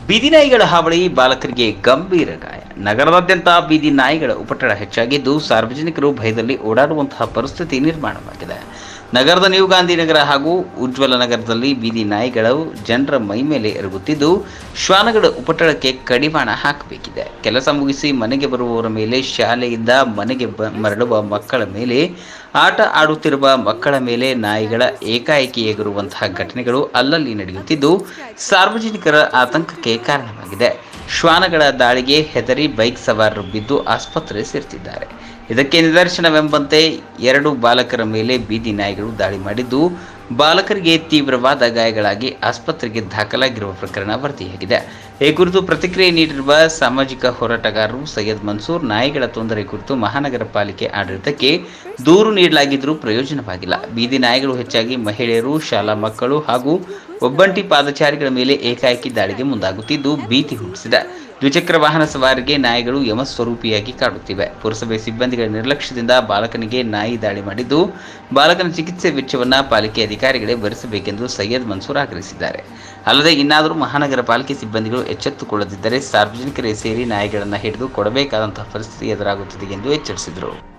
ಬೀದಿ ನಾಯಿಗಳ ಹಾವಳಿ, ಬಾಲಕರಿಗೆ ಗಂಭೀರ ಗಾಯ. ನಗರದಾದ್ಯಂತ ಬೀದಿ ನಾಯಿಗಳ ಉಪಟಳ ಹೆಚ್ಚಾಗಿದ್ದು, ಸಾರ್ವಜನಿಕರು ಭಯದಲ್ಲಿ ಓಡಾಡುವಂತಹ ಪರಿಸ್ಥಿತಿ ನಿರ್ಮಾಣವಾಗಿದೆ. ನಗರದ ನ್ಯೂ ಗಾಂಧಿನಗರ ಹಾಗೂ ಉಜ್ವಲ ನಗರದಲ್ಲಿ ಬೀದಿ ನಾಯಿಗಳು ಜನರ ಮೈ ಮೇಲೆ ಎರಗುತ್ತಿದ್ದು, ಶ್ವಾನಗಳ ಉಪಟಳಕ್ಕೆ ಕಡಿವಾಣ ಹಾಕಬೇಕಿದೆ. ಕೆಲಸ ಮುಗಿಸಿ ಮನೆಗೆ ಬರುವವರ ಮೇಲೆ, ಶಾಲೆಯಿಂದ ಮನೆಗೆ ಮರಳುವ ಮಕ್ಕಳ ಮೇಲೆ, ಆಟ ಆಡುತ್ತಿರುವ ಮಕ್ಕಳ ಮೇಲೆ ನಾಯಿಗಳ ಏಕಾಏಕಿ ಎಗರುವಂತಹ ಘಟನೆಗಳು ಅಲ್ಲಲ್ಲಿ ನಡೆಯುತ್ತಿದ್ದು, ಸಾರ್ವಜನಿಕರ ಆತಂಕಕ್ಕೆ ಕಾರಣವಾಗಿದೆ. ಶ್ವಾನಗಳ ದಾಳಿಗೆ ಹೆದರಿ ಬೈಕ್ ಸವಾರರು ಬಿದ್ದು ಆಸ್ಪತ್ರೆ ಸೇರ್ತಿದ್ದಾರೆ. ಇದಕ್ಕೆ ನಿದರ್ಶನವೆಂಬಂತೆ 2 ಬಾಲಕರ ಮೇಲೆ ಬೀದಿ ನಾಯಿಗಳು ದಾಳಿ ಮಾಡಿದ್ದು, ಬಾಲಕರಿಗೆ ತೀವ್ರವಾದ ಗಾಯಗಳಾಗಿ ಆಸ್ಪತ್ರೆಗೆ ದಾಖಲಾಗಿರುವ ಪ್ರಕರಣ ವರದಿಯಾಗಿದೆ. ಈ ಕುರಿತು ಪ್ರತಿಕ್ರಿಯೆ ನೀಡಿರುವ ಸಾಮಾಜಿಕ ಹೋರಾಟಗಾರರು ಸೈಯದ್ ಮನ್ಸೂರ್, ನಾಯಿಗಳ ತೊಂದರೆ ಕುರಿತು ಮಹಾನಗರ ಪಾಲಿಕೆ ಆಡಳಿತಕ್ಕೆ ದೂರು ನೀಡಲಾಗಿದ್ದರೂ ಪ್ರಯೋಜನವಾಗಿಲ್ಲ. ಬೀದಿ ನಾಯಿಗಳು ಹೆಚ್ಚಾಗಿ ಮಹಿಳೆಯರು, ಶಾಲಾ ಮಕ್ಕಳು ಹಾಗೂ ಒಬ್ಬಂಟಿ ಪಾದಚಾರಿಗಳ ಮೇಲೆ ಏಕಾಏಕಿ ದಾಳಿಗೆ ಮುಂದಾಗುತ್ತಿದ್ದು, ಭೀತಿ ಹುಟ್ಟಿಸಿದೆ. ದ್ವಿಚಕ್ರ ವಾಹನ ಸವಾರಿಗೆ ನಾಯಿಗಳು ಯಮಸ್ವರೂಪಿಯಾಗಿ ಕಾಡುತ್ತಿವೆ. ಪುರಸಭೆ ಸಿಬ್ಬಂದಿಗಳ ನಿರ್ಲಕ್ಷ್ಯದಿಂದ ಬಾಲಕನಿಗೆ ನಾಯಿ ದಾಳಿ ಮಾಡಿದ್ದು, ಬಾಲಕನ ಚಿಕಿತ್ಸೆ ವೆಚ್ಚವನ್ನು ಪಾಲಿಕೆ ಅಧಿಕಾರಿಗಳೇ ಭರಿಸಬೇಕೆಂದು ಸೈಯದ್ ಮನ್ಸೂರ್ ಆಗ್ರಹಿಸಿದ್ದಾರೆ. ಅಲ್ಲದೆ ಇನ್ನಾದರೂ ಮಹಾನಗರ ಪಾಲಿಕೆ ಸಿಬ್ಬಂದಿಗಳು ಎಚ್ಚೆತ್ತುಕೊಳ್ಳದಿದ್ದರೆ ಸಾರ್ವಜನಿಕರೇ ಸೇರಿ ನಾಯಿಗಳನ್ನು ಹಿಡಿದು ಕೊಡಬೇಕಾದಂತಹ ಪರಿಸ್ಥಿತಿ ಎದುರಾಗುತ್ತದೆ ಎಂದು ಎಚ್ಚರಿಸಿದರು.